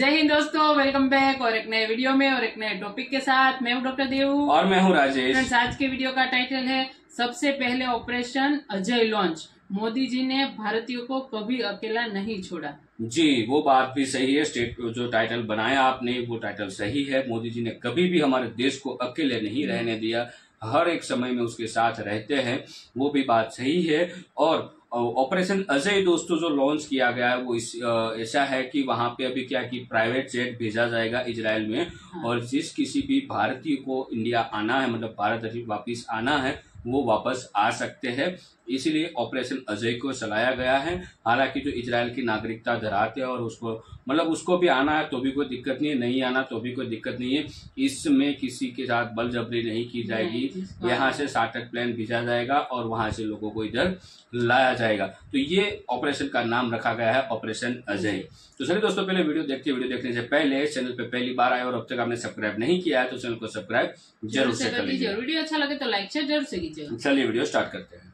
जय हिंद दोस्तों, welcome back और एक नए वीडियो में और एक नए टॉपिक के साथ। मैं हूं डॉक्टर देव और मैं हूं राजेश। फ्रेंड्स, आज के वीडियो का टाइटल है सबसे पहले ऑपरेशन अजय लॉन्च। मोदी जी ने भारतीयों को कभी अकेला नहीं छोड़ा। जी, वो बात भी सही है। स्टेट जो टाइटल बनाया आपने वो टाइटल सही है। मोदी जी ने कभी भी हमारे देश को अकेले नहीं रहने दिया, हर एक समय में उसके साथ रहते हैं, वो भी बात सही है। और ऑपरेशन अजय दोस्तों जो लॉन्च किया गया है वो ऐसा है कि वहां पे अभी क्या कि प्राइवेट जेट भेजा जाएगा इजराइल में, और जिस किसी भी भारतीय को इंडिया आना है, मतलब भारत वापिस आना है, वो वापस आ सकते हैं। इसीलिए ऑपरेशन अजय को चलाया गया है। हालांकि जो इजराइल की नागरिकता धराते हैं और उसको भी आना है तो भी कोई दिक्कत नहीं है, नहीं आना तो भी कोई दिक्कत नहीं है। इसमें किसी के साथ बलजबरी नहीं की जाएगी। यहाँ से चार्टर्ड प्लेन भेजा जाएगा और वहां से लोगों को इधर लाया जाएगा। तो ये ऑपरेशन का नाम रखा गया है ऑपरेशन अजय। तो चलिए दोस्तों, पहले वीडियो देखने से पहले चैनल पे पहली बार आए और अब तक आपने सब्सक्राइब नहीं किया है तो चैनल को सब्सक्राइब जरूर से कर लीजिए। वीडियो अच्छा लगे तो लाइक शेयर जरूर से कीजिए। चलिए वीडियो स्टार्ट करते हैं।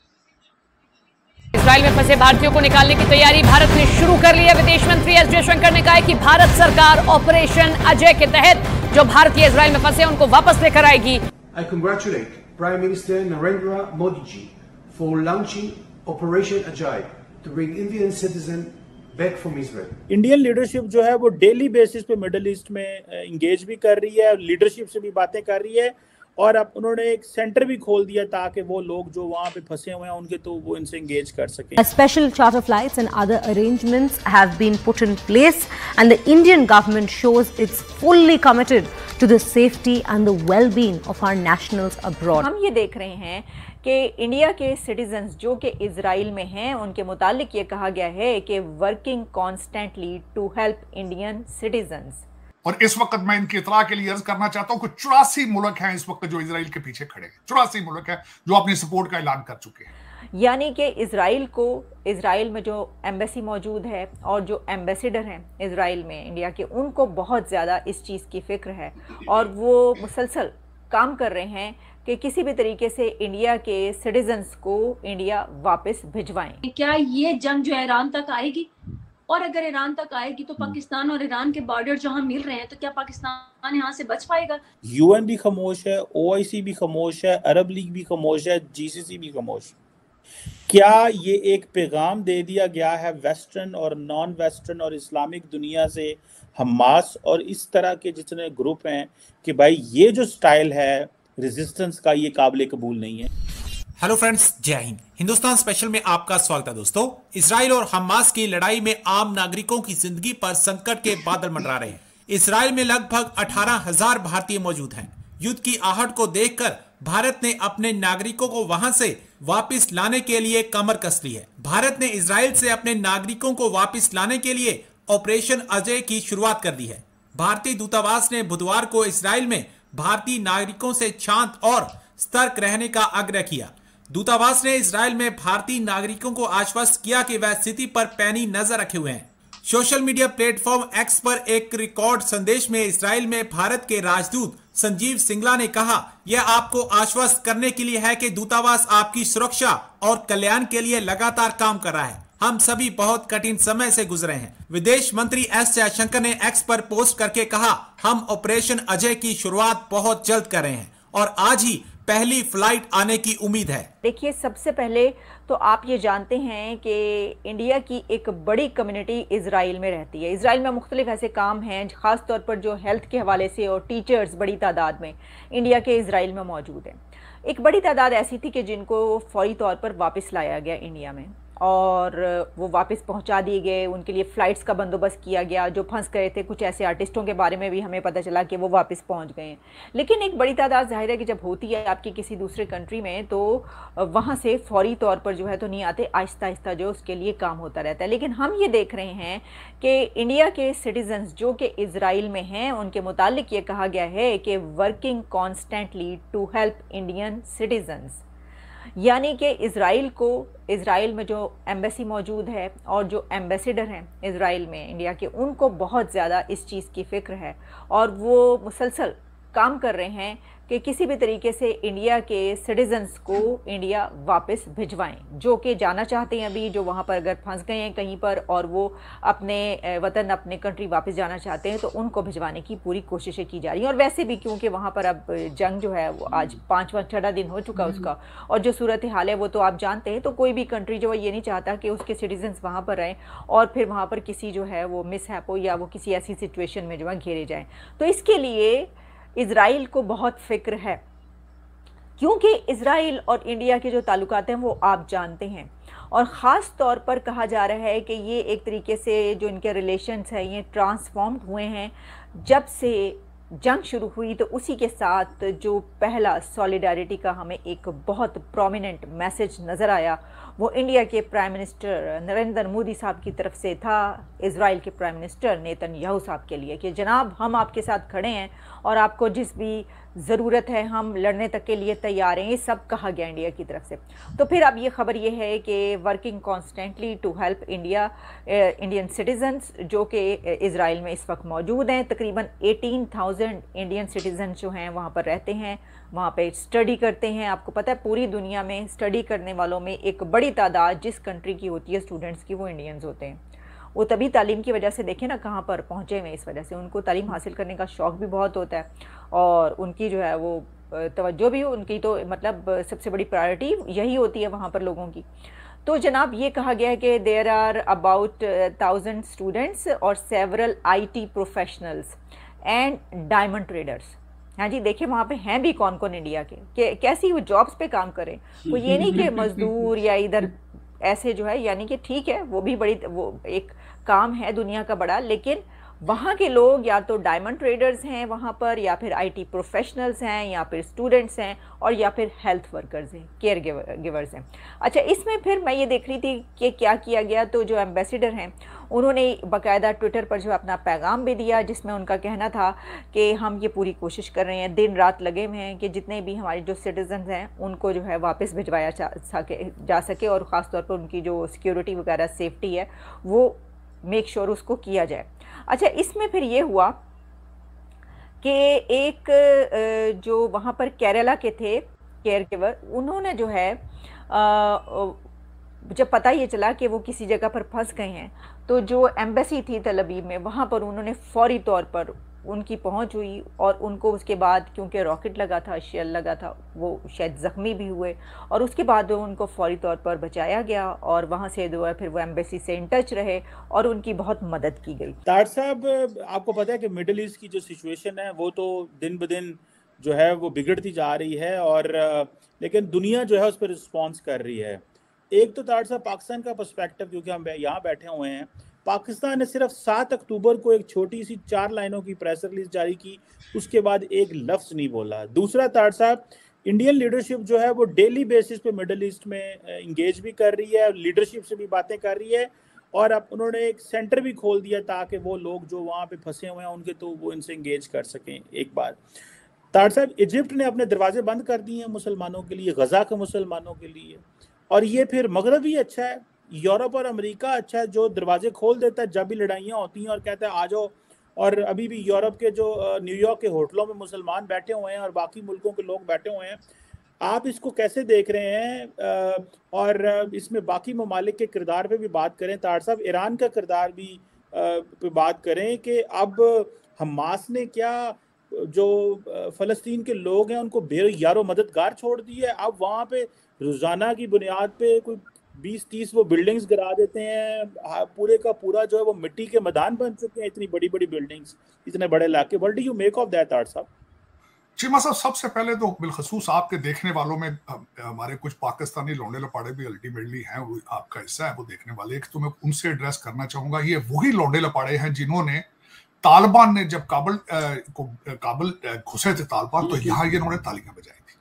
इजराइल में फंसे भारतीयों को निकालने की तैयारी भारत ने शुरू कर ली है। विदेश मंत्री एस जयशंकर ने कहा है कि भारत सरकार ऑपरेशन अजय के तहत जो भारतीय इजराइल में फंसे उनको वापस लेकर आएगी। I congratulate Prime Minister Narendra Modi ji for launching Operation Ajay to bring Indian citizens back from Israel. Indian leadership जो है वो डेली बेसिस पे मिडिल ईस्ट में इंगेज भी कर रही है, लीडरशिप से भी बातें कर रही है, और अब उन्होंने एक सेंटर भी खोल दिया ताकि वो लोग जो वहाँ पे फंसे हुए हैं उनके तो वो इनसे एंगेज कर सकें। Special charter flights and other arrangements have been put in place and the Indian government shows it's fully committed to the safety and the well-being of our nationals abroad. हम ये देख रहे हैं कि इंडिया के citizens जो कि Israel में हैं उनके मुतालिक ये कहा गया है कि working constantly to help Indian citizens. और इस वक्त मैं इनकी इतला के लिए अर्ज करना चाहता हूं कि 84 मुल्क हैं इस वक्त जो इजराइल के पीछे खड़े हैं। 84 मुल्क हैं जो अपनी सपोर्ट का ऐलान कर चुके हैं। यानी कि इजराइल में जो एम्बेसी मौजूद है और जो एम्बेसडर हैं इजराइल में इंडिया के, उनको बहुत ज़्यादा इस चीज़ की फिक्र है और वो मुसलसल काम कर रहे हैं कि किसी भी तरीके से इंडिया के सिटीजन्स को इंडिया वापस भिजवाएं। क्या ये जंग जो है ईरान तक आएगी? और अगर ईरान तक आएगी तो पाकिस्तान और ईरान के बॉर्डर जहां मिल रहे हैं तो क्या पाकिस्तान यहां से बच पाएगा? यूएन भी खामोश है, ओआईसी भी खामोश है, अरब लीग भी खामोश है, जीसीसी भी खामोश। क्या ये एक पैगाम दे दिया गया है वेस्टर्न और नॉन वेस्टर्न और इस्लामिक दुनिया से, हमास और इस तरह के जितने ग्रुप हैं, कि भाई ये जो स्टाइल है रेजिस्टेंस का ये काबिल कबूल नहीं है। हेलो फ्रेंड्स, जय हिंद। हिंदुस्तान स्पेशल में आपका स्वागत है दोस्तों। इजराइल और हमास की लड़ाई में आम नागरिकों की जिंदगी पर संकट के बादल मंडरा रहे हैं। इजराइल में लगभग 18,000 भारतीय मौजूद हैं। युद्ध की आहट को देखकर भारत ने अपने नागरिकों को वहां से वापस लाने के लिए कमर कस ली है। भारत ने इजराइल से अपने नागरिकों को वापस लाने के लिए ऑपरेशन अजय की शुरुआत कर दी है। भारतीय दूतावास ने बुधवार को इजराइल में भारतीय नागरिकों से शांत और सतर्क रहने का आग्रह किया। दूतावास ने इजराइल में भारतीय नागरिकों को आश्वस्त किया कि वह स्थिति पर पैनी नजर रखे हुए हैं। सोशल मीडिया प्लेटफॉर्म एक्स पर एक रिकॉर्ड संदेश में इजराइल में भारत के राजदूत संजीव सिंगला ने कहा, यह आपको आश्वस्त करने के लिए है कि दूतावास आपकी सुरक्षा और कल्याण के लिए लगातार काम कर रहा है। हम सभी बहुत कठिन समय से गुजरे हैं। विदेश मंत्री एस जयशंकर ने एक्स पर पोस्ट करके कहा, हम ऑपरेशन अजय की शुरुआत बहुत जल्द कर रहे हैं और आज ही पहली फ्लाइट आने की उम्मीद है। देखिए, सबसे पहले तो आप ये जानते हैं कि इंडिया की एक बड़ी कम्युनिटी इजराइल में रहती है। इजराइल में मुख्तलिफ ऐसे काम हैं, ख़ास तौर पर जो हेल्थ के हवाले से, और टीचर्स बड़ी तादाद में इंडिया के इजराइल में मौजूद हैं। एक बड़ी तादाद ऐसी थी कि जिनको फौरी तौर पर वापस लाया गया इंडिया में और वो वापस पहुंचा दिए गए। उनके लिए फ़्लाइट्स का बंदोबस्त किया गया। जो फंस गए थे, कुछ ऐसे आर्टिस्टों के बारे में भी हमें पता चला कि वो वापस पहुंच गए हैं। लेकिन एक बड़ी तादाद ज़ाहिर है कि जब होती है आपकी किसी दूसरे कंट्री में तो वहाँ से फौरी तौर पर जो है तो नहीं आते, आहिस्ता आहिस्ता जो उसके लिए काम होता रहता है। लेकिन हम ये देख रहे हैं कि इंडिया के सिटीजन्स जो कि इजराइल में हैं उनके मुतालिक ये कहा गया है कि working constantly to help Indian citizens. यानी कि इजराइल में जो एम्बेसी मौजूद है और जो एम्बेसडर हैं इजराइल में इंडिया के, उनको बहुत ज़्यादा इस चीज़ की फिक्र है और वो मुसलसल काम कर रहे हैं कि किसी भी तरीके से इंडिया के सिटीजन्स को इंडिया वापस भिजवाएं, जो कि जाना चाहते हैं अभी, जो वहाँ पर अगर फंस गए हैं कहीं पर और वो अपने वतन अपने कंट्री वापस जाना चाहते हैं, तो उनको भिजवाने की पूरी कोशिशें की जा रही हैं। और वैसे भी क्योंकि वहाँ पर अब जंग जो है वो आज 5वां दिन हो चुका उसका, और जो सूरत हाल है वो तो आप जानते हैं, तो कोई भी कंट्री जो है ये नहीं चाहता कि उसके सिटीजन्स वहाँ पर रहें और फिर वहाँ पर किसी जो है वो मिसहैप हो या वो किसी ऐसी सिचुएशन में जो है घेरे जाएं। तो इसके लिए इज़राइल को बहुत फिक्र है, क्योंकि इज़राइल और इंडिया के जो ताल्लुकात हैं वो आप जानते हैं, और ख़ास तौर पर कहा जा रहा है कि ये एक तरीके से जो इनके रिलेशंस हैं ये ट्रांसफॉर्म्ड हुए हैं जब से जंग शुरू हुई। तो उसी के साथ जो पहला सॉलिडारिटी का हमें एक बहुत प्रोमिनेंट मैसेज नज़र आया वो इंडिया के प्राइम मिनिस्टर नरेंद्र मोदी साहब की तरफ से था इज़राइल के प्राइम मिनिस्टर नेतन्याहू साहब के लिए कि जनाब हम आपके साथ खड़े हैं और आपको जिस भी ज़रूरत है हम लड़ने तक के लिए तैयार हैं, ये सब कहा गया इंडिया की तरफ से। तो फिर अब ये खबर ये है कि working constantly to help Indian citizens जो कि इज़राइल में इस वक्त मौजूद हैं। तकरीबन 18,000 इंडियन सिटीजन जो हैं वहाँ पर रहते हैं, वहाँ पे स्टडी करते हैं। आपको पता है पूरी दुनिया में स्टडी करने वालों में एक बड़ी तादाद जिस कंट्री की होती है स्टूडेंट्स की, वो इंडियन्स होते हैं। वो तभी तालीम की वजह से देखें ना कहाँ पर पहुँचे हुए, इस वजह से उनको तालीम हासिल करने का शौक़ भी बहुत होता है और उनकी जो है वो तवज्जो भी हो, उनकी तो मतलब सबसे बड़ी प्रायोरिटी यही होती है वहाँ पर लोगों की। तो जनाब ये कहा गया है कि देयर आर अबाउट 1000 स्टूडेंट्स और several IT professionals and diamond traders. हाँ जी, देखिए वहाँ पे हैं भी कौन कौन इंडिया के कैसी वो जॉब्स पे काम करें, वो ये नहीं कि मजदूर या इधर ऐसे जो है, यानी कि ठीक है वो भी बड़ी वो एक काम है दुनिया का बड़ा, लेकिन वहाँ के लोग या तो डायमंड ट्रेडर्स हैं वहाँ पर, या फिर IT प्रोफेशनल्स हैं, या फिर स्टूडेंट्स हैं, और या फिर हेल्थ वर्कर्स हैं, केयर गिवर्स हैं। अच्छा, इसमें फिर मैं ये देख रही थी कि क्या किया गया, तो जो एम्बेसडर हैं उन्होंने बाकायदा ट्विटर पर जो अपना पैगाम भी दिया जिसमें उनका कहना था कि हम ये पूरी कोशिश कर रहे हैं, दिन रात लगे हुए हैं कि जितने भी हमारे जो सिटीजन्स हैं उनको जो है वापस भिजवाया जा सके, और ख़ास तौर पर उनकी जो सिक्योरिटी वगैरह सेफ्टी है वो मेक श्योर उसको किया जाए। अच्छा, इसमें फिर ये हुआ कि एक जो वहाँ पर केरला के थे केयर गिवर, उन्होंने जो है जब पता ये चला कि वो किसी जगह पर फंस गए हैं, तो जो एम्बेसी थी तल अवीव में वहाँ पर उन्होंने फौरी तौर पर उनकी पहुँच हुई, और उनको उसके बाद क्योंकि रॉकेट लगा था, शेल लगा था, वो शायद ज़ख्मी भी हुए, और उसके बाद उनको फौरी तौर पर बचाया गया, और वहाँ से जो है फिर वो एम्बेसी से इन टच रहे और उनकी बहुत मदद की गई। तार साहब, आपको पता है कि मिडिल ईस्ट की जो सिचुएशन है वो तो दिन ब दिन जो है वो बिगड़ती जा रही है, और लेकिन दुनिया जो है उस पर रिस्पॉन्स कर रही है। एक तो तार साहब पाकिस्तान का पर्सपेक्टिव, क्योंकि हम यहाँ बैठे हुए हैं, पाकिस्तान ने सिर्फ 7 अक्टूबर को एक छोटी सी 4 लाइनों की प्रेस रिलीज जारी की, उसके बाद एक लफ्ज़ नहीं बोला। दूसरा तार साहब, इंडियन लीडरशिप जो है वो डेली बेसिस पे मिडिल ईस्ट में इंगेज भी कर रही है, लीडरशिप से भी बातें कर रही है, और अब उन्होंने एक सेंटर भी खोल दिया ताकि वो लोग जो वहाँ पे फंसे हुए हैं उनके तो वो इनसे इंगेज कर सकें। एक बार तार साहब, इजिप्ट ने अपने दरवाजे बंद कर दिए हैं मुसलमानों के लिए, गजा के मुसलमानों के लिए, और ये फिर मगरब भी अच्छा है, यूरोप और अमेरिका अच्छा है जो दरवाजे खोल देता है जब भी लड़ाइयाँ होती हैं और कहता है आ जाओ। और अभी भी यूरोप के जो न्यूयॉर्क के होटलों में मुसलमान बैठे हुए हैं और बाकी मुल्कों के लोग बैठे हुए हैं। आप इसको कैसे देख रहे हैं? और इसमें बाकी ममालिक के किरदार पे भी बात करें तार साहब, ईरान का किरदार भी पे बात करें कि अब हमास ने क्या जो फ़लस्तीन के लोग हैं उनको बेयारो मददगार छोड़ दी है। अब वहाँ पे रोज़ाना की बुनियाद पे कोई 20-30 वो बिल्डिंग्स गिरा देते हैं, पूरे का पूरा जो है वो मिट्टी के मैदान बन चुके हैं, इतनी बड़ी बड़ी बिल्डिंग्स, इतने बड़े इलाके। What do you make of that तार साहब? चीमा साहब, सबसे पहले तो बिलखसूस आपके देखने वालों में हमारे कुछ पाकिस्तानी लौंडे लपाड़े भी अल्टीमेटली हैं, वो आपका हिस्सा है वो देखने वाले। एक तो मैं उनसे एड्रेस करना चाहूंगा, ये वही लौंडे लपाड़े हैं जिन्होंने तालिबान ने जब काबुल घुसे थे तालिबान, तो यहाँ ये इन्होंने तालियां बजाई थी,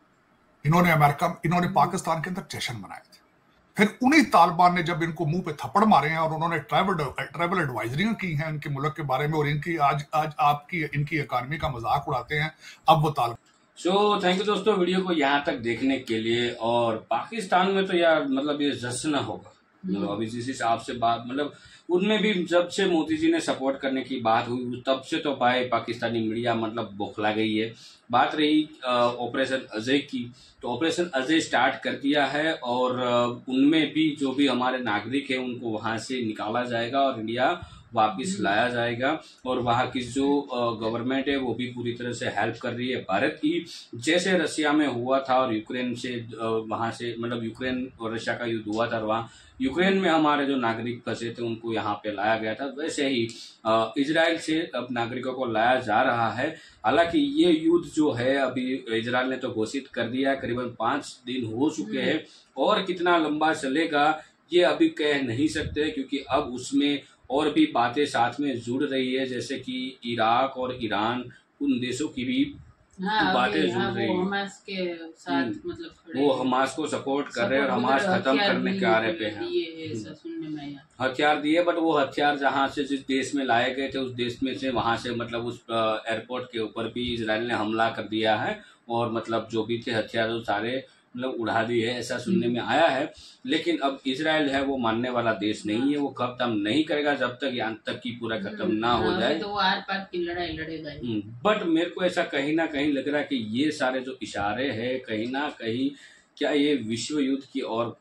इन्होंने पाकिस्तान के अंदर जश्न मनाए थे। फिर उन्हीं तालिबान ने जब इनको मुंह पे थप्पड़ मारे हैं और उन्होंने ट्रैवल एडवाइजरियां की हैं इनके मुल्क के बारे में, और इनकी आज आपकी इनकी इकानमी का मजाक उड़ाते हैं, अब वो तालिबान। थैंक यू दोस्तों वीडियो को यहाँ तक देखने के लिए। और पाकिस्तान में तो यार मतलब ये जश्न होगा, मतलब अभी जिस हिसाब से बात, मतलब उनमें भी जब से मोदी जी ने सपोर्ट करने की बात हुई तब से तो भाई पाकिस्तानी मीडिया मतलब बौखला गई है। बात रही ऑपरेशन अजय की, तो ऑपरेशन अजय स्टार्ट कर दिया है और उनमें भी जो भी हमारे नागरिक हैं उनको वहां से निकाला जाएगा और इंडिया वापिस लाया जाएगा। और वहाँ की जो गवर्नमेंट है वो भी पूरी तरह से हेल्प कर रही है भारत की। जैसे रशिया में हुआ था और यूक्रेन से वहाँ से मतलब यूक्रेन और रशिया का युद्ध हुआ था और वहाँ यूक्रेन में हमारे जो नागरिक फंसे थे उनको यहाँ पे लाया गया था, वैसे ही इजराइल से अब नागरिकों को लाया जा रहा है। हालांकि ये युद्ध जो है अभी इजराइल ने तो घोषित कर दिया है, करीबन 5 दिन हो चुके हैं और कितना लंबा चलेगा ये अभी कह नहीं सकते, क्योंकि अब उसमें और भी बातें साथ में जुड़ रही है, जैसे कि इराक और ईरान उन देशों की भी बातें जुड़ रही है। हमास के साथ मतलब वो हमास को सपोर्ट कर रहे हैं और हमास खत्म करने के आरे पे हैं। सुनने में हथियार दिए, बट वो हथियार जहाँ से जिस देश में लाए गए थे उस देश में से वहां से मतलब उस एयरपोर्ट के ऊपर भी इजराइल ने हमला कर दिया है और मतलब जो भी थे हथियार वो सारे मतलब उड़ा दी है, ऐसा सुनने में आया है। लेकिन अब इजराइल है वो मानने वाला देश नहीं है, वो खत्म नहीं करेगा जब तक यहाँ तक की पूरा खत्म ना हो जाए। तो वो आर पार की लड़ाई लड़ेगा। बट मेरे को ऐसा कहीं ना कहीं लग रहा है कि ये सारे जो इशारे हैं कहीं ना कहीं क्या ये विश्व युद्ध की ओर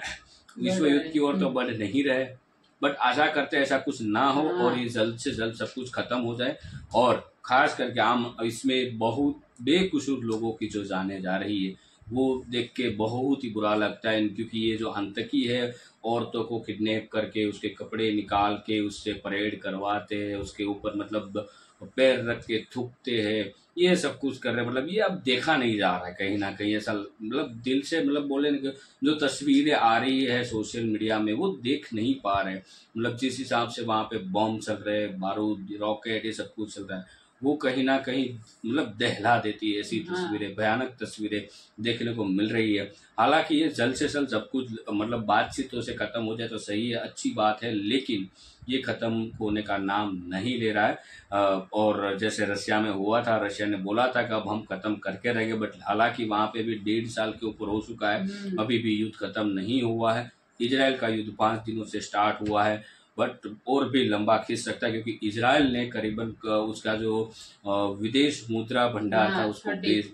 तो बढ़ नहीं रहे। बट आशा करते हैं ऐसा कुछ ना हो और ये जल्द से जल्द सब कुछ खत्म हो जाए। और खास करके आम इसमें बहुत बेकसूर लोगों की जो जाने जा रही है वो देख के बहुत ही बुरा लगता है, क्योंकि ये जो आतंकी है औरतों को किडनैप करके उसके कपड़े निकाल के उससे परेड करवाते हैं, उसके ऊपर मतलब पैर रख के थूकते हैं, ये सब कुछ कर रहे हैं। मतलब ये अब देखा नहीं जा रहा है कहीं ना कहीं, ऐसा मतलब दिल से मतलब बोले जो तस्वीरें आ रही है सोशल मीडिया में वो देख नहीं पा रहे। मतलब जिस हिसाब से वहाँ पे बॉम्ब चल रहे हैं, बारूद, रॉकेट, ये सब कुछ चल रहा है वो कहीं ना कहीं मतलब दहला देती है। ऐसी तस्वीरें, भयानक तस्वीरें देखने को मिल रही है। हालांकि ये जल्द से जल्द सब कुछ मतलब बातचीतों से खत्म हो जाए तो सही है, अच्छी बात है, लेकिन ये खत्म होने का नाम नहीं ले रहा है। और जैसे रशिया में हुआ था, रशिया ने बोला था कि अब हम खत्म करके रहेंगे, बट हालांकि वहां पे भी 1.5 साल के ऊपर हो चुका है, अभी भी युद्ध खत्म नहीं हुआ है। इजराइल का युद्ध 5 दिनों से स्टार्ट हुआ है, बट और भी लंबा खींच सकता है, क्योंकि इजराइल ने करीबन उसका जो विदेश मुद्रा भंडार था उसको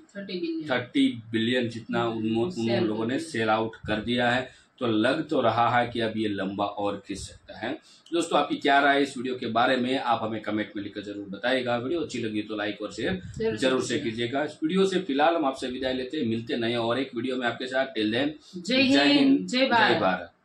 30 बिलियन जितना उन लोगों ने सेल आउट कर दिया है। तो लग तो रहा है कि अब ये लंबा और खींच सकता है। दोस्तों आपकी क्या राय इस वीडियो के बारे में, आप हमें कमेंट में लिखकर जरूर बताइएगा। वीडियो अच्छी लगी तो लाइक और शेयर जरूर से कीजिएगा। इस वीडियो से फिलहाल हम आपसे विदाई लेते हैं, मिलते नए और एक वीडियो में आपके साथ। टिल देन जय हिंद, जय भारत।